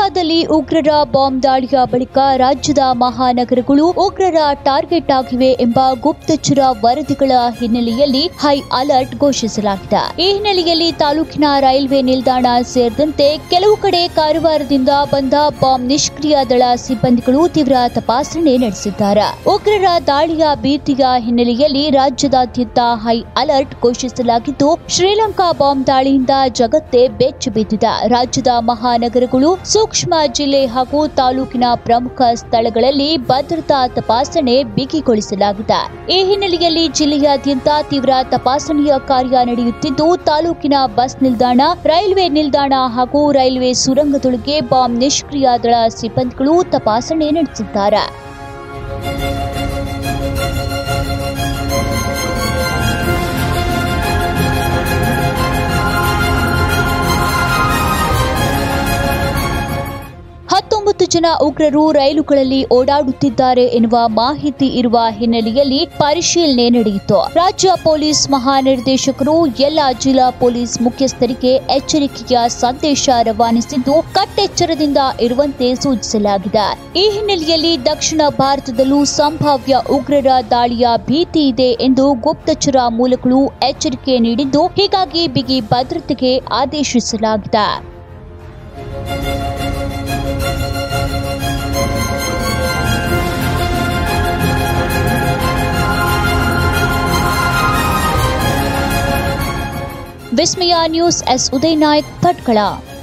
ಬಿಹಾರದಲ್ಲಿ ಉಗ್ರರ ಬಾಂಬ್ ದಾಳಿಯ ಬಳಿಕ ರಾಜ್ಯದ ಮಹಾನಗರಗಳು ಉಗ್ರರ ಟಾರ್ಗೆಟ್ ಆಗಿವೆ ಎಂಬ ಗುಪ್ತಚರ ವರದಿಗಳ ಹಿನ್ನೆಲೆಯಲ್ಲಿ ಹೈ ಅಲರ್ಟ್ ಘೋಷಿಸಲಾಗಿದೆ. ಈ ಹಿನ್ನೆಲೆಯಲ್ಲಿ ತಾಲೂಕಿನ ರೈಲ್ವೆ ನಿಲ್ದಾಣ ಸೇರಿದಂತೆ ಕೆಲವು ಕಡೆ ಕಾರವಾರದಿಂದ ಬಂದ ಬಾಂಬ್ ನಿಷ್ಕ್ರಿಯ ದಳ ಸಿಬ್ಬಂದಿಗಳು ತೀವ್ರ ತಪಾಸಣೆ ನಡೆಸಿದ್ದಾರೆ. ಉಗ್ರರ ದಾಳಿಯ ಭೀತಿಯ ಹಿನ್ನೆಲೆಯಲ್ಲಿ ರಾಜ್ಯದಾದ್ಯಂತ ಹೈ ಅಲರ್ಟ್ ಘೋಷಿಸಲಾಗಿದ್ದು, ಶ್ರೀಲಂಕಾ ಬಾಂಬ್ ದಾಳಿಯಿಂದ ಜಗತ್ತೇ ಬೆಚ್ಚಿ ಬಿದ್ದಿದೆ. ರಾಜ್ಯದ ಮಹಾನಗರಗಳು, ಸೂಕ್ಷ್ಮ ಜಿಲ್ಲೆ ಹಾಗೂ ತಾಲೂಕಿನ ಪ್ರಮುಖ ಸ್ಥಳಗಳಲ್ಲಿ ಭದ್ರತಾ ತಪಾಸಣೆ ಬಿಗಿಗೊಳಿಸಲಾಗಿದೆ. ಈ ಹಿನ್ನೆಲೆಯಲ್ಲಿ ಜಿಲ್ಲೆಯಾದ್ಯಂತ ತೀವ್ರ ತಪಾಸಣೆಯ ಕಾರ್ಯ ನಡೆಯುತ್ತಿದ್ದು, ತಾಲೂಕಿನ ಬಸ್ ನಿಲ್ದಾಣ, ರೈಲ್ವೆ ನಿಲ್ದಾಣ ಹಾಗೂ ರೈಲ್ವೆ ಸುರಂಗದೊಳಗೆ ಬಾಂಬ್ ನಿಷ್ಕ್ರಿಯ ದಳ ಸಿಬ್ಬಂದಿಗಳು ತಪಾಸಣೆ ನಡೆಸಿದ್ದಾರೆ. ಜನ ಉಗ್ರರು ರೈಲುಗಳಲ್ಲಿ ಓಡಾಡುತ್ತಿದ್ದಾರೆ ಎನ್ನುವ ಮಾಹಿತಿ ಇರುವ ಹಿನ್ನೆಲೆಯಲ್ಲಿ ಪರಿಶೀಲನೆ ನಡೆಯಿತು. ರಾಜ್ಯ ಪೊಲೀಸ್ ಮಹಾನಿರ್ದೇಶಕರು ಎಲ್ಲ ಜಿಲ್ಲಾ ಪೊಲೀಸ್ ಮುಖ್ಯಸ್ಥರಿಗೆ ಎಚ್ಚರಿಕೆಯ ಸಂದೇಶ ರವಾನಿಸಿದ್ದು, ಕಟ್ಟೆಚ್ಚರದಿಂದ ಇರುವಂತೆ ಸೂಚಿಸಲಾಗಿದೆ. ಈ ಹಿನ್ನೆಲೆಯಲ್ಲಿ ದಕ್ಷಿಣ ಭಾರತದಲ್ಲೂ ಸಂಭಾವ್ಯ ಉಗ್ರರ ದಾಳಿಯ ಭೀತಿ ಇದೆ ಎಂದು ಗುಪ್ತಚರ ಮೂಲಗಳು ಎಚ್ಚರಿಕೆ ನೀಡಿದ್ದು, ಹೀಗಾಗಿ ಬಿಗಿ ಭದ್ರತೆಗೆ ಆದೇಶಿಸಲಾಗಿದೆ. Vismaya news S Uday Nayak Bhatkal.